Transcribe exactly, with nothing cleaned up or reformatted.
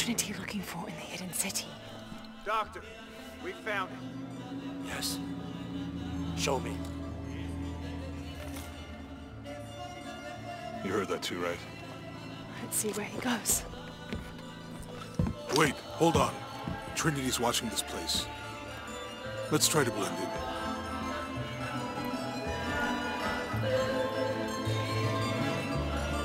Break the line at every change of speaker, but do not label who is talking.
Trinity looking for in the hidden city?
Doctor, we found it.
Yes. Show me.
You heard that too, right?
Let's see where he goes.
Wait, hold on. Trinity's watching this place. Let's try to blend in.